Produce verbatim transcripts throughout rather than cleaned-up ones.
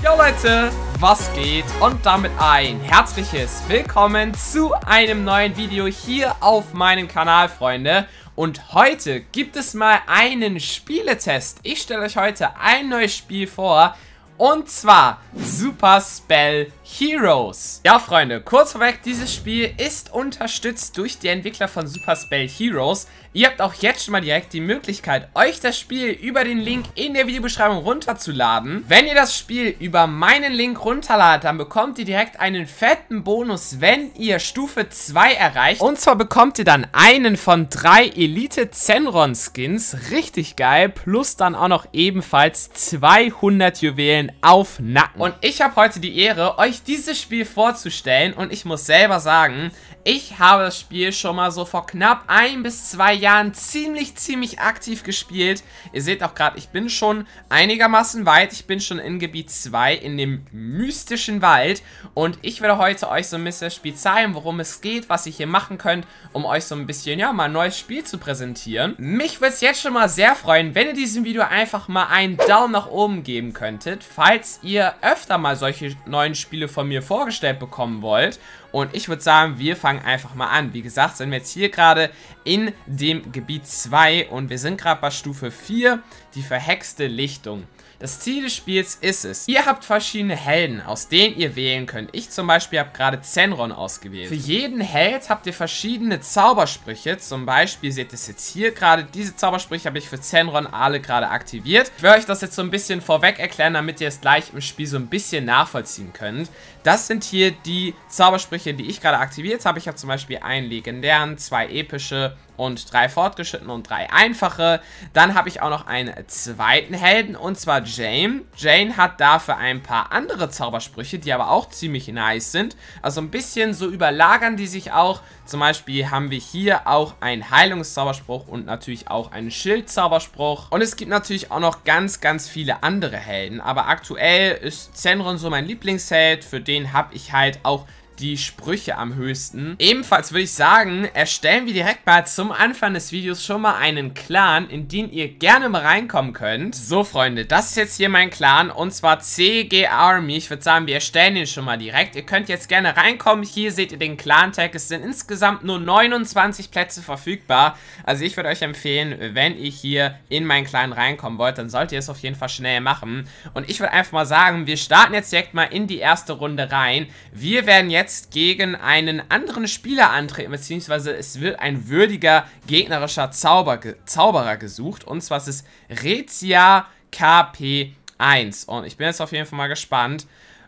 Jo Leute, was geht? Und damit ein herzliches Willkommen zu einem neuen Video hier auf meinem Kanal, Freunde. Und heute gibt es mal einen Spieletest. Ich stelle euch heute ein neues Spiel vor. Und zwar Super Spell Heroes. Ja, Freunde, kurz vorweg, dieses Spiel ist unterstützt durch die Entwickler von Super Spell Heroes. Ihr habt auch jetzt schon mal direkt die Möglichkeit, euch das Spiel über den Link in der Videobeschreibung runterzuladen. Wenn ihr das Spiel über meinen Link runterladet, dann bekommt ihr direkt einen fetten Bonus, wenn ihr Stufe zwei erreicht. Und zwar bekommt ihr dann einen von drei Elite Zenron Skins, richtig geil, plus dann auch noch ebenfalls zweihundert Juwelen auf Nacken. Und ich habe heute die Ehre, euch dieses Spiel vorzustellen, und ich muss selber sagen, ich habe das Spiel schon mal so vor knapp ein bis zwei Jahren ziemlich, ziemlich aktiv gespielt. Ihr seht auch gerade, ich bin schon einigermaßen weit. Ich bin schon in Gebiet zwei, in dem mystischen Wald. Und ich werde heute euch so ein bisschen das Spiel zeigen, worum es geht, was ihr hier machen könnt, um euch so ein bisschen, ja, mal ein neues Spiel zu präsentieren. Mich würde es jetzt schon mal sehr freuen, wenn ihr diesem Video einfach mal einen Daumen nach oben geben könntet, falls ihr öfter mal solche neuen Spiele von mir vorgestellt bekommen wollt. Und ich würde sagen, wir fangen einfach mal an. Wie gesagt, sind wir jetzt hier gerade in dem Gebiet zwei und wir sind gerade bei Stufe vier, die verhexte Lichtung. Das Ziel des Spiels ist es, ihr habt verschiedene Helden, aus denen ihr wählen könnt. Ich zum Beispiel habe gerade Zenron ausgewählt. Für jeden Held habt ihr verschiedene Zaubersprüche. Zum Beispiel seht ihr es jetzt hier gerade. Diese Zaubersprüche habe ich für Zenron alle gerade aktiviert. Ich will euch das jetzt so ein bisschen vorweg erklären, damit ihr es gleich im Spiel so ein bisschen nachvollziehen könnt. Das sind hier die Zaubersprüche, die ich gerade aktiviert habe. Ich habe zum Beispiel einen legendären, zwei epische und drei fortgeschrittene und drei einfache. Dann habe ich auch noch einen zweiten Helden, und zwar Jane. Jane hat dafür ein paar andere Zaubersprüche, die aber auch ziemlich nice sind. Also ein bisschen so überlagern die sich auch. Zum Beispiel haben wir hier auch einen Heilungszauberspruch und natürlich auch einen Schildzauberspruch. Und es gibt natürlich auch noch ganz, ganz viele andere Helden. Aber aktuell ist Zenron so mein Lieblingsheld. Für den habe ich halt auch die Sprüche am höchsten. Ebenfalls würde ich sagen, erstellen wir direkt mal zum Anfang des Videos schon mal einen Clan, in den ihr gerne mal reinkommen könnt. So, Freunde, das ist jetzt hier mein Clan, und zwar C G Army. Ich würde sagen, wir erstellen den schon mal direkt. Ihr könnt jetzt gerne reinkommen. Hier seht ihr den Clan-Tag. Es sind insgesamt nur neunundzwanzig Plätze verfügbar. Also ich würde euch empfehlen, wenn ihr hier in meinen Clan reinkommen wollt, dann solltet ihr es auf jeden Fall schnell machen. Und ich würde einfach mal sagen, wir starten jetzt direkt mal in die erste Runde rein. Wir werden jetzt gegen einen anderen Spieler antreten, beziehungsweise es wird ein würdiger gegnerischer Zauber, Zauberer gesucht, und zwar ist es Rezia K P eins. Und ich bin jetzt auf jeden Fall mal gespannt,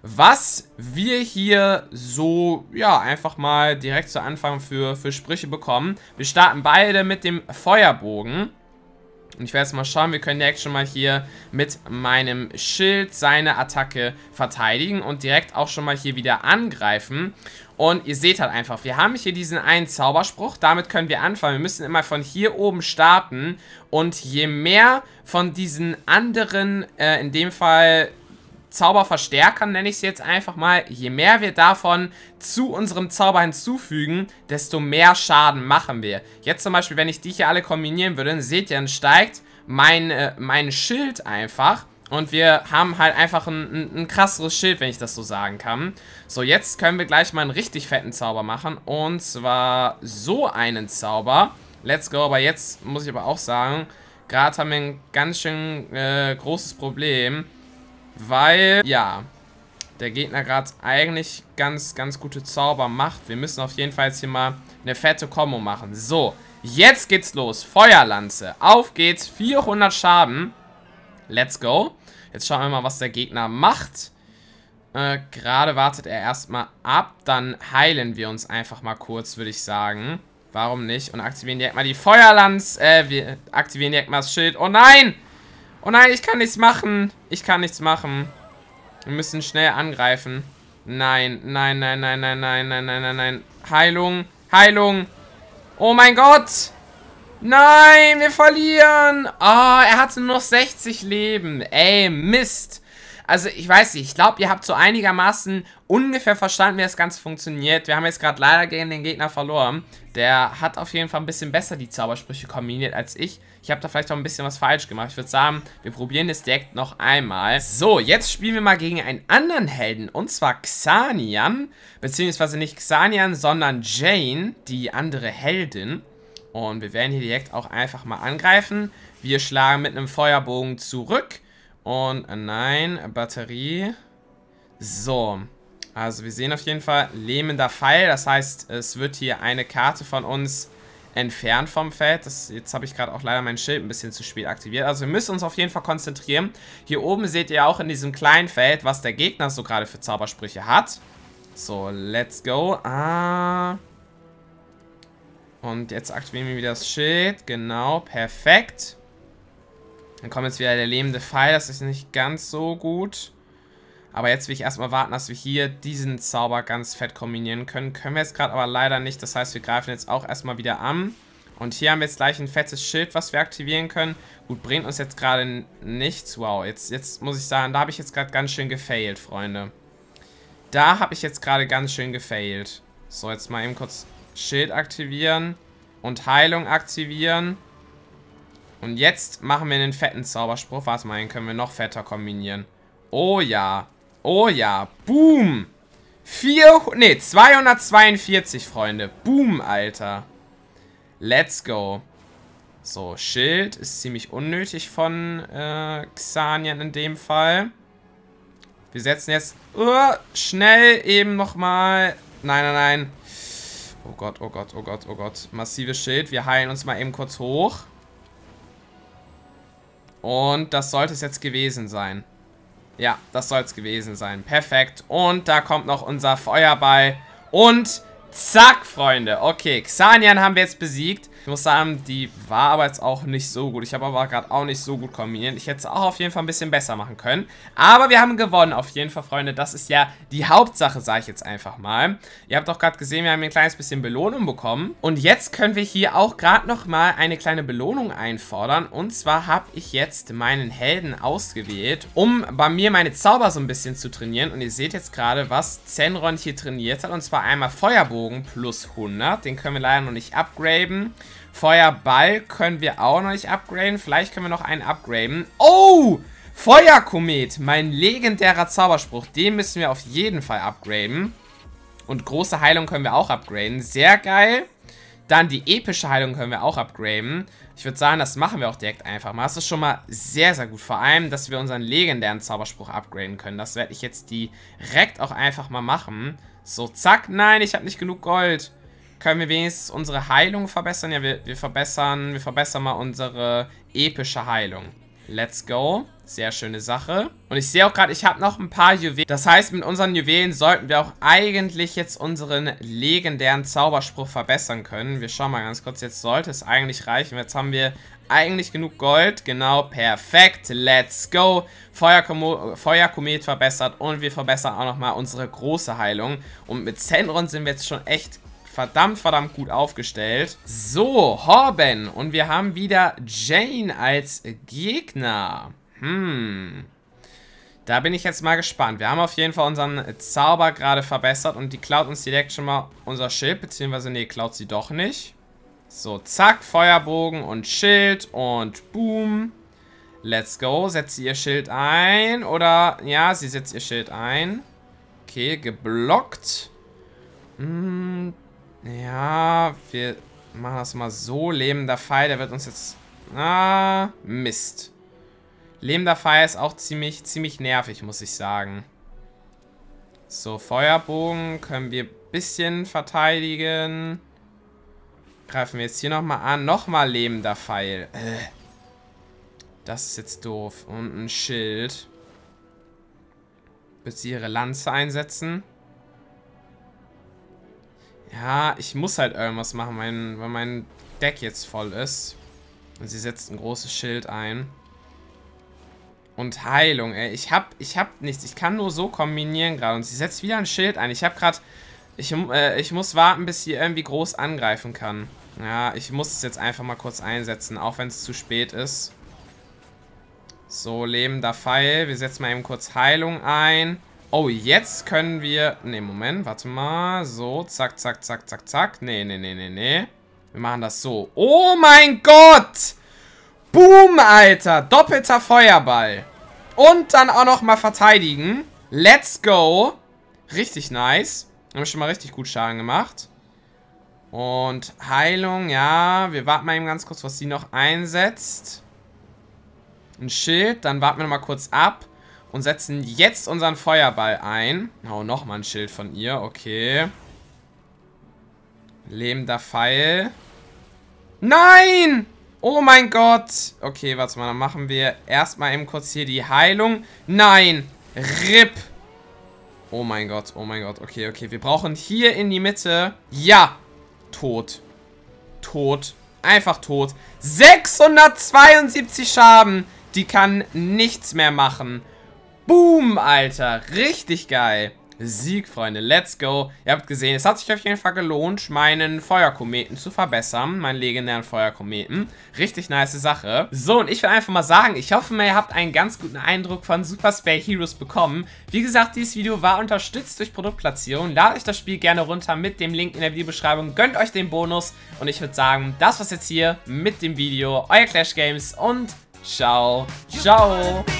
was wir hier so, ja, einfach mal direkt zu Anfang für, für Sprüche bekommen. Wir starten beide mit dem Feuerbogen. Und ich werde jetzt mal schauen, wir können direkt schon mal hier mit meinem Schild seine Attacke verteidigen und direkt auch schon mal hier wieder angreifen. Und ihr seht halt einfach, wir haben hier diesen einen Zauberspruch, damit können wir anfangen. Wir müssen immer von hier oben starten, und je mehr von diesen anderen, äh, in dem Fall Zauberverstärkern, nenne ich es jetzt einfach mal, je mehr wir davon zu unserem Zauber hinzufügen, desto mehr Schaden machen wir. Jetzt zum Beispiel, wenn ich die hier alle kombinieren würde, dann seht ihr, dann steigt mein, äh, mein Schild einfach, und wir haben halt einfach ein, ein, ein krasseres Schild, wenn ich das so sagen kann. So, jetzt können wir gleich mal einen richtig fetten Zauber machen, und zwar so einen Zauber. Let's go, aber jetzt muss ich aber auch sagen, gerade haben wir ein ganz schön äh, großes Problem. Weil, ja, der Gegner gerade eigentlich ganz, ganz gute Zauber macht. Wir müssen auf jeden Fall jetzt hier mal eine fette Kombo machen. So, jetzt geht's los. Feuerlanze. Auf geht's. vierhundert Schaden. Let's go. Jetzt schauen wir mal, was der Gegner macht. Äh, gerade wartet er erstmal ab. Dann heilen wir uns einfach mal kurz, würde ich sagen. Warum nicht? Und aktivieren direkt mal die Feuerlanze. Äh, wir aktivieren direkt mal das Schild. Oh nein! Oh nein, ich kann nichts machen. Ich kann nichts machen. Wir müssen schnell angreifen. Nein, nein, nein, nein, nein, nein, nein, nein, nein, nein. Heilung, Heilung. Oh mein Gott. Nein, wir verlieren. Oh, er hatte nur noch sechzig Leben. Ey, Mist. Also ich weiß nicht, ich glaube, ihr habt so einigermaßen ungefähr verstanden, wie das Ganze funktioniert. Wir haben jetzt gerade leider gegen den Gegner verloren. Der hat auf jeden Fall ein bisschen besser die Zaubersprüche kombiniert als ich. Ich habe da vielleicht auch ein bisschen was falsch gemacht. Ich würde sagen, wir probieren das direkt noch einmal. So, jetzt spielen wir mal gegen einen anderen Helden. Und zwar Xanian. Beziehungsweise nicht Xanian, sondern Jane, die andere Heldin. Und wir werden hier direkt auch einfach mal angreifen. Wir schlagen mit einem Feuerbogen zurück. Und äh, nein, Batterie. So, also wir sehen auf jeden Fall lähmender Pfeil. Das heißt, es wird hier eine Karte von uns entfernt vom Feld. Das, jetzt habe ich gerade auch leider mein Schild ein bisschen zu spät aktiviert. Also wir müssen uns auf jeden Fall konzentrieren. Hier oben seht ihr auch in diesem kleinen Feld, was der Gegner so gerade für Zaubersprüche hat. So, let's go. Ah. Und jetzt aktivieren wir wieder das Schild. Genau, perfekt. Dann kommt jetzt wieder der lähmende Pfeil. Das ist nicht ganz so gut. Aber jetzt will ich erstmal warten, dass wir hier diesen Zauber ganz fett kombinieren können. Können wir jetzt gerade aber leider nicht. Das heißt, wir greifen jetzt auch erstmal wieder an. Und hier haben wir jetzt gleich ein fettes Schild, was wir aktivieren können. Gut, bringt uns jetzt gerade nichts. Wow, jetzt, jetzt muss ich sagen, da habe ich jetzt gerade ganz schön gefailt, Freunde. Da habe ich jetzt gerade ganz schön gefailt. So, jetzt mal eben kurz Schild aktivieren. Und Heilung aktivieren. Und jetzt machen wir einen fetten Zauberspruch. Warte mal, den können wir noch fetter kombinieren. Oh ja. Oh ja. Boom. vierhundert, nee, zweihundertzweiundvierzig, Freunde. Boom, Alter. Let's go. So, Schild ist ziemlich unnötig von äh, Xanian in dem Fall. Wir setzen jetzt uh, schnell eben nochmal. Nein, nein, nein. Oh Gott, oh Gott, oh Gott, oh Gott. Massives Schild. Wir heilen uns mal eben kurz hoch. Und das sollte es jetzt gewesen sein. Ja, das soll es gewesen sein. Perfekt. Und da kommt noch unser Feuerball. Und zack, Freunde. Okay, Xanian haben wir jetzt besiegt. Ich muss sagen, die war aber jetzt auch nicht so gut. Ich habe aber gerade auch nicht so gut kombiniert. Ich hätte es auch auf jeden Fall ein bisschen besser machen können. Aber wir haben gewonnen auf jeden Fall, Freunde. Das ist ja die Hauptsache, sage ich jetzt einfach mal. Ihr habt doch gerade gesehen, wir haben hier ein kleines bisschen Belohnung bekommen. Und jetzt können wir hier auch gerade nochmal eine kleine Belohnung einfordern. Und zwar habe ich jetzt meinen Helden ausgewählt, um bei mir meine Zauber so ein bisschen zu trainieren. Und ihr seht jetzt gerade, was Zenron hier trainiert hat. Und zwar einmal Feuerbogen plus hundert. Den können wir leider noch nicht upgraden. Feuerball können wir auch noch nicht upgraden. Vielleicht können wir noch einen upgraden. Oh! Feuerkomet! Mein legendärer Zauberspruch. Den müssen wir auf jeden Fall upgraden. Und große Heilung können wir auch upgraden. Sehr geil. Dann die epische Heilung können wir auch upgraden. Ich würde sagen, das machen wir auch direkt einfach mal. Das ist schon mal sehr, sehr gut. Vor allem, dass wir unseren legendären Zauberspruch upgraden können. Das werde ich jetzt direkt auch einfach mal machen. So, zack. Nein, ich habe nicht genug Gold. Können wir wenigstens unsere Heilung verbessern? Ja, wir, wir verbessern, wir verbessern mal unsere epische Heilung. Let's go. Sehr schöne Sache. Und ich sehe auch gerade, ich habe noch ein paar Juwelen. Das heißt, mit unseren Juwelen sollten wir auch eigentlich jetzt unseren legendären Zauberspruch verbessern können. Wir schauen mal ganz kurz. Jetzt sollte es eigentlich reichen. Jetzt haben wir eigentlich genug Gold. Genau, perfekt. Let's go. Feuerkomet, Feuerkomet verbessert. Und wir verbessern auch nochmal unsere große Heilung. Und mit Zenron sind wir jetzt schon echt verdammt, verdammt gut aufgestellt. So, Horben. Und wir haben wieder Jane als Gegner. Hm. Da bin ich jetzt mal gespannt. Wir haben auf jeden Fall unseren Zauber gerade verbessert. Und die klaut uns direkt schon mal unser Schild. Beziehungsweise, nee, klaut sie doch nicht. So, zack, Feuerbogen und Schild. Und boom. Let's go. Setzt sie ihr Schild ein. Oder, ja, sie setzt ihr Schild ein. Okay, geblockt. Hm. Ja, wir machen das mal so. Lebender Pfeil, der wird uns jetzt... Ah, Mist. Lebender Pfeil ist auch ziemlich, ziemlich nervig, muss ich sagen. So, Feuerbogen können wir ein bisschen verteidigen. Greifen wir jetzt hier nochmal an. Nochmal lebender Pfeil. Äh. Das ist jetzt doof. Und ein Schild. Wird sie ihre Lanze einsetzen? Ja, ich muss halt irgendwas machen, mein, weil mein Deck jetzt voll ist. Und sie setzt ein großes Schild ein. Und Heilung, ey. Ich hab, ich hab nichts. Ich kann nur so kombinieren gerade. Und sie setzt wieder ein Schild ein. Ich hab gerade... Ich, äh, ich muss warten, bis sie irgendwie groß angreifen kann. Ja, ich muss es jetzt einfach mal kurz einsetzen, auch wenn es zu spät ist. So, lebender Pfeil. Wir setzen mal eben kurz Heilung ein. Oh, jetzt können wir... Ne, Moment, warte mal. So, zack, zack, zack, zack, zack. Nee, nee, nee, nee, nee. Wir machen das so. Oh mein Gott! Boom, Alter. Doppelter Feuerball. Und dann auch noch mal verteidigen. Let's go. Richtig nice. Haben wir schon mal richtig gut Schaden gemacht. Und Heilung, ja. Wir warten mal eben ganz kurz, was sie noch einsetzt. Ein Schild. Dann warten wir noch mal kurz ab. Und setzen jetzt unseren Feuerball ein. Oh, nochmal ein Schild von ihr. Okay. Lebender Pfeil. Nein! Oh mein Gott. Okay, warte mal. Dann machen wir erstmal eben kurz hier die Heilung. Nein. R I P. Oh mein Gott. Oh mein Gott. Okay, okay. Wir brauchen hier in die Mitte. Ja. Tot. Tot. Einfach tot. sechshundertzweiundsiebzig Schaden. Die kann nichts mehr machen. Boom, Alter. Richtig geil. Sieg, Freunde. Let's go. Ihr habt gesehen, es hat sich auf jeden Fall gelohnt, meinen Feuerkometen zu verbessern. Meinen legendären Feuerkometen. Richtig nice Sache. So, und ich will einfach mal sagen, ich hoffe mal, ihr habt einen ganz guten Eindruck von Super Spare Heroes bekommen. Wie gesagt, dieses Video war unterstützt durch Produktplatzierung. Ladet euch das Spiel gerne runter mit dem Link in der Videobeschreibung. Gönnt euch den Bonus. Und ich würde sagen, das war's jetzt hier mit dem Video. Euer Clash Games und ciao, ciao.